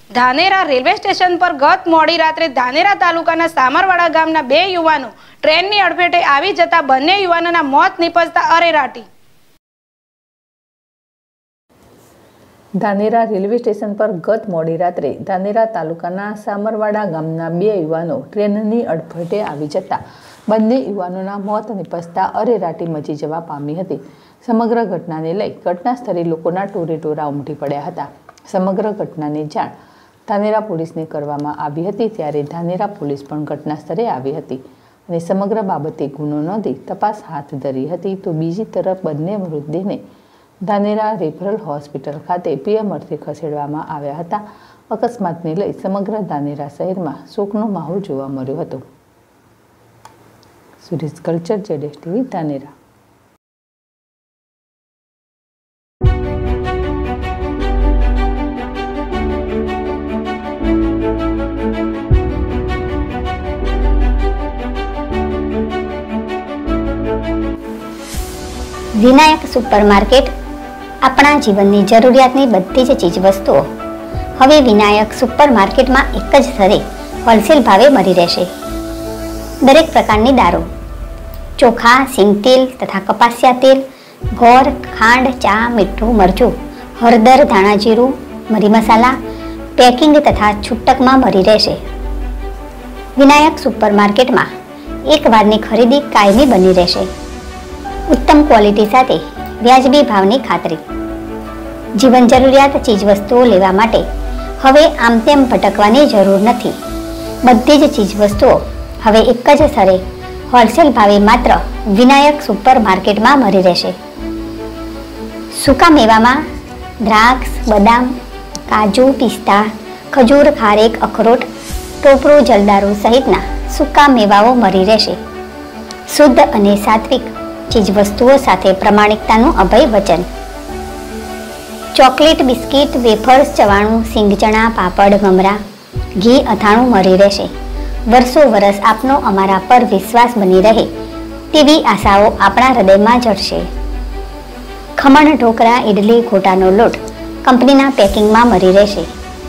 Dhanera railway station પર ગત મોડી રાત્રે ધાનેરા તાલુકાના સામરવાડા ગામના બે યુવાનો ટ્રેનની અડફેટે આવી જતા બંને યુવાનોના મોત નિપજતા અરેરાટી। ધાનેરા રેલવે સ્ટેશન પર ગત મોડી રાત્રે ધાનેરા તાલુકાના સામરવાડા ગામના બે યુવાનો ટ્રેનની અડફેટે આવી જતા બંને યુવાનોના મોત નિપજતા અરેરાટી મચી જવા પામી હતી। સમગ્ર ઘટનાને લઈ ઘટના સ્થળે લોકોના ટોળેટોળા ઉમટી પડ્યા હતા। સમગ્ર ઘટનાની જાણ ધાનેરા પોલીસને કરવામાં આવી હતી, ત્યારે ધાનેરા પોલીસ પણ ઘટના સ્થળે આવી હતી અને સમગ્ર બાબતે ગુનો નોંધી તપાસ હાથ ધરી હતી। તો બીજી તરફ બંને મૃતદેહને ધાનેરા રેફરલ હોસ્પિટલ ખાતે પીએમ અર્થે ખસેડવામાં આવ્યા હતા। અકસ્માતને લઈ સમગ્ર ધાનેરા શહેરમાં શોકનો માહોલ જોવા મળ્યો હતો। સુરેશ કલ્ચર, જેડેશ ટીવી, ધાનેરા। વિનાયક સુપરમાર્કેટ આપણા જીવનની જરૂરિયાતની બધી જ ચીજવસ્તુઓ હવે વિનાયક સુપરમાર્કેટમાં એક જ સ્થળે હોલસેલ ભાવે મળી રહેશે। દરેક પ્રકારની દારૂ, ચોખા, સિંગતેલ તથા કપાસિયા તેલ, ગોળ, ખાંડ, ચા, મીઠું, મરચું, હળદર, ધાણા જીરું, મરી મસાલા પેકિંગ તથા છૂટકમાં મળી રહેશે। વિનાયક સુપરમાર્કેટમાં એક વારની ખરીદી કાયમી બની રહેશે। ઉત્તમ ક્વોલિટી સાથે વ્યાજબી ભાવની ખાતરી। જીવન જરૂરિયાત ચીજવસ્તુઓ લેવા માટે હવે આમ તેમ ભટકવાની જરૂર નથી। બધી જ ચીજવસ્તુઓ હવે એક જ સ્થળે હોલસેલ ભાવે માત્ર વિનાયક સુપરમાર્કેટમાં મળી રહેશે। સૂકા મેવામાં દ્રાક્ષ, બદામ, કાજુ, પિસ્તા, ખજૂર, ખારેક, અખરોટ, ટોપરું, જલદારુ સહિતના સૂકા મેવાઓ મળી રહેશે। શુદ્ધ અને સાત્વિક ચીજવસ્તુઓ સાથે પ્રમાણિકતાનું અભય વચન। ચોકલેટ, બિસ્કિટ, વેફર્સ, ચવાણું, સિંગચણા, પાપડ, મમરા, ઘી, અથાણું મળી રહેશે। વર્ષો વર્ષ આપનો અમારા પર વિશ્વાસ બની રહે તેવી આશાઓ આપણા હૃદયમાં જડશે। ખમણ, ઢોકળા, ઇડલી, ગોટાનો લોટ કંપનીના પેકિંગમાં મળી રહેશે।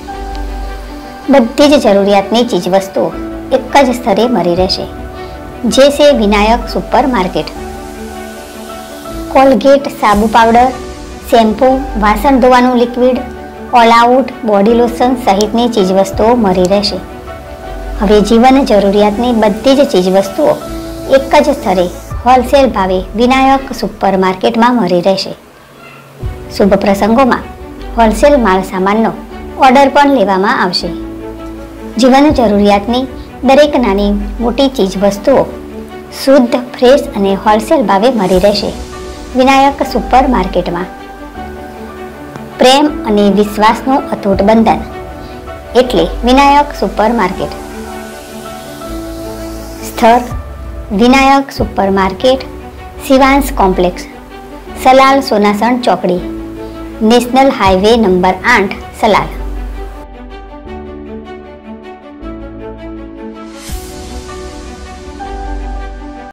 બધી જ જરૂરિયાતની ચીજવસ્તુઓ એક જ સ્થળે મળી રહેશે, જે છે વિનાયક સુપરમાર્કેટ। કોલગેટ, સાબુ પાવડર, શેમ્પૂ, વાસણ ધોવાનું liquid, all out, body lotion સહિતની ચીજવસ્તુઓ મળી રહેશે। હવે જીવન જરૂરિયાતની બધી જ ચીજવસ્તુઓ એક જ સ્થળે હોલસેલ ભાવે વિનાયક સુપરમાર્કેટમાં મળી રહેશે। શુભ પ્રસંગોમાં હોલસેલ માલ સામાનનો ઓર્ડર પણ લેવામાં આવશે। જીવન જરૂરિયાતની દરેક નાની મોટી ચીજવસ્તુઓ શુદ્ધ, ફ્રેશ અને હોલસેલ ભાવે મળી રહેશે વિનાયક સુપરમાર્કેટમાં। પ્રેમ અને વિશ્વાસનું અતૂટ બંધન એટલે વિનાયક સુપરમાર્કેટ। સ્થળ વિનાયક સુપરમાર્કેટ, શિવાંશ કોમ્પ્લેક્સ, સલાલ સોનાસણ ચોકડી, નેશનલ હાઈવે નંબર 8, સલાલ।